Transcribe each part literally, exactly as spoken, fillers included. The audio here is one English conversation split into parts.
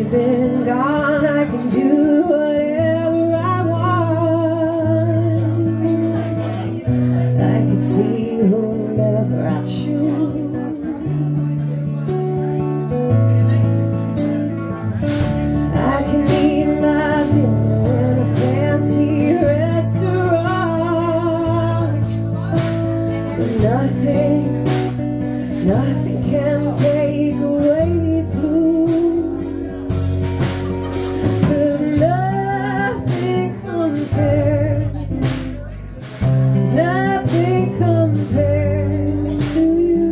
you've been gone, I can do whatever I want. I can see whomever I choose. I can eat my dinner in a fancy restaurant, but nothing, nothing can take away these blues. But nothing compares, nothing compares to you.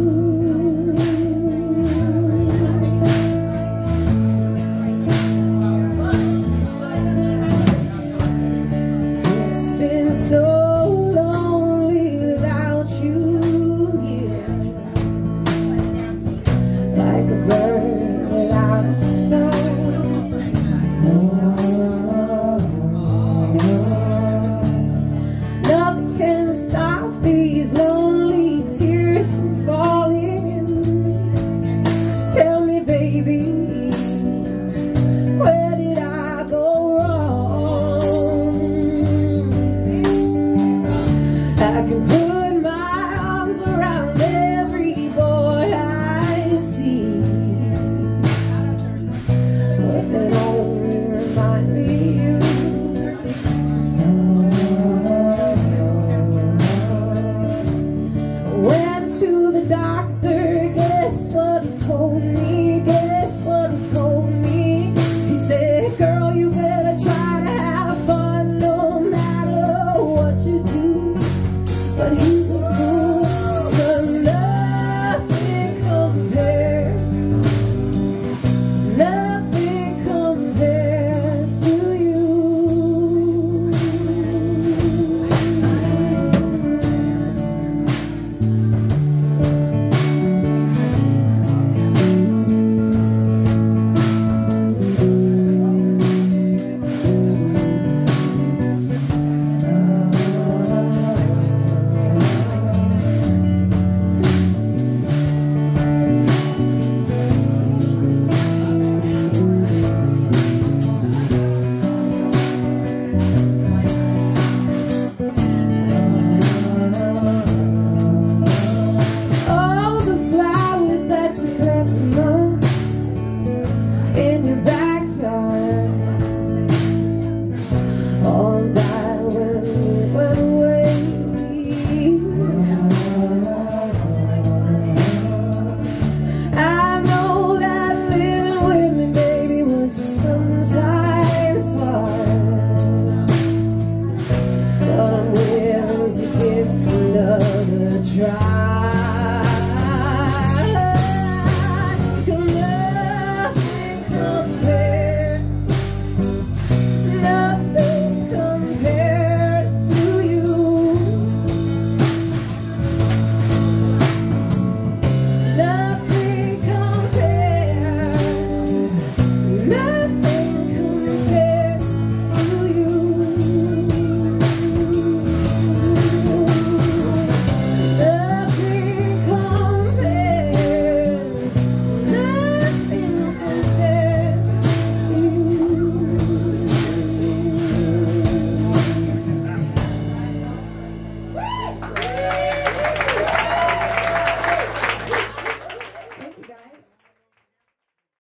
It's been so lonely without you here, like a bird without a song. Nothing can stop these lonely tears from falling. Tell me, baby, where did I go wrong? I can put my arms around every boy I see, but they only remind me of you. Went to the doctor, guess what he told me? Guess what he told me? He said, girl, you better try to have fun no matter what you do. But he's